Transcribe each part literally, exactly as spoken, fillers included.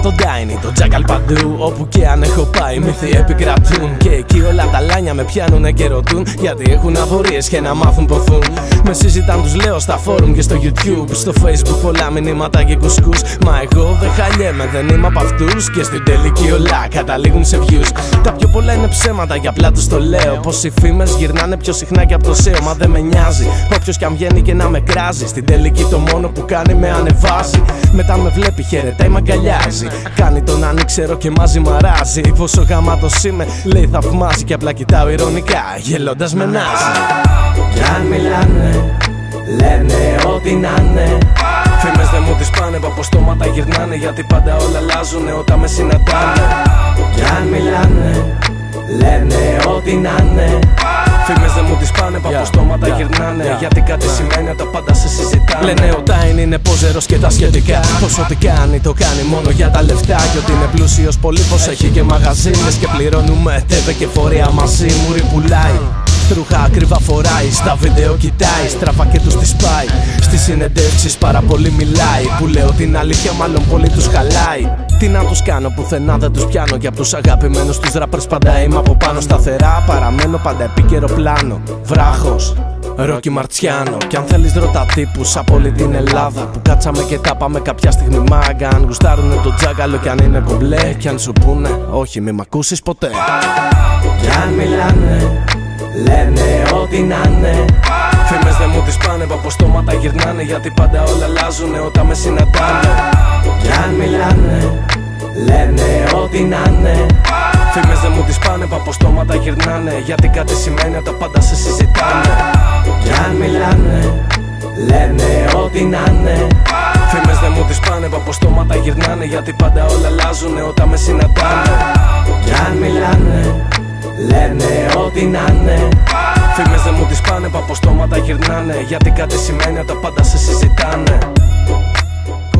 τον Tiny, τον Jackal παντού. Όπου και αν έχω πάει, μύθοι επικρατούν. Και εκεί όλα τα λάνια με πιάνουνε και ρωτούν, γιατί έχουν απορίες και να μάθουν ποθούν. Με συζητάν, τους λέω στα φόρουμ και στο YouTube. Στο Facebook πολλά μηνύματα και κουσκούς. Μα εγώ δεν χαλιέμαι, δεν είμαι απ' αυτούς. Και στην τελική όλα καταλήγουν σε views. Τα πιο πολλά είναι ψέματα, για απλά τους το λέω. Πως οι φήμες γυρνάνε πιο συχνά και από το σέο. Μα δεν με νοιάζει, όποιος κι αν βγαίνει και να με κράζει. Στην τελική το μόνο που κάνει με ανεβάζει. Μετά με βλέπει, χαιρετάει, μ' αγκαλιάζει. Κάνει τον ανήξερο και μαζί μαράζει. Πόσο γαμάτος είμαι, λέει θαυμάζει. Και απλά κοιτάω ηρωνικά, γελώντας με νάζει. Κι αν μιλάνε, λένε ό,τι να'ναι. Φήμες δεν μου τις πάνε, από στόματα γυρνάνε. Γιατί πάντα όλα αλλάζουνε όταν με συναντάνε. Κι αν μιλάνε, λένε ό,τι να'ναι. Φήμες δεν μου τις πάνε, από στόματα γυρνάνε. Γιατί κάτι σημαίνει, τα πάντα σε συζητάνε. Λένε ο Tiny είναι πόζερος και τα σχετικά. Πως ό,τι κάνει το κάνει μόνο για τα λεφτά. Κι ότι είναι πλούσιος πολύ, πως έχει και μαγαζίνες. Και πληρώνουμε τέβε και φορεία μαζί μου πουλάει. Ρούχα ακριβά φοράει, στα βίντεο κοιτάει, στραβά και τους τις πάει. Στις συνεντεύξεις πάρα πολύ μιλάει. Που λέω την αλήθεια, μάλλον πολύ τους χαλάει. Τι να τους κάνω, πουθενά δεν τους πιάνω. Και απ' τους αγαπημένους τους rappers πάντα είμαι από πάνω. Σταθερά παραμένω πάντα επίκαιρο πλάνο. Βράχος, Ρόκι Μαρτσιάνο. Κι αν θέλεις ρώτα τύπους από όλη την Ελλάδα που κάτσαμε και τα πάμε κάποια στιγμή μάγκα. Αν γουστάρουνε το τζάκαλο κι αν είναι κομπλέ. Κι αν σου πούνε όχι μη μ' ακούσεις ποτέ. Κι αν μιλάνε, λένε ό,τι να'ναι. Φήμες δεν μου τις πάνε, από στόματα γυρνάνε. Γιατί πάντα όλα αλλάζουνε όταν με συναντάνε. Κι αν μιλάνε, λένε ό,τι να'ναι. Φήμες δεν μου τις πάνε, από στόματα γυρνάνε. Γιατί κάτι σημαίνει, τα πάντα σε συζητάνε. Κι αν μιλάνε, λένε ό,τι να'ναι. Φήμες δεν μου τις πάνε, από στόματα γυρνάνε. Γιατί πάντα όλα αλλάζουνε όταν με συναντάνε. Κι αν μιλάνε, λένε ό,τι να'ναι. Φήμες δεν μου τις πάνε, από στόματα γυρνάνε. Γιατί κάτι σημαίνει, τα πάντα σε συζητάνε.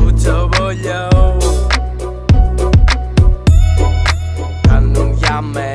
Κουτσοβολιό κάνουν για μένα.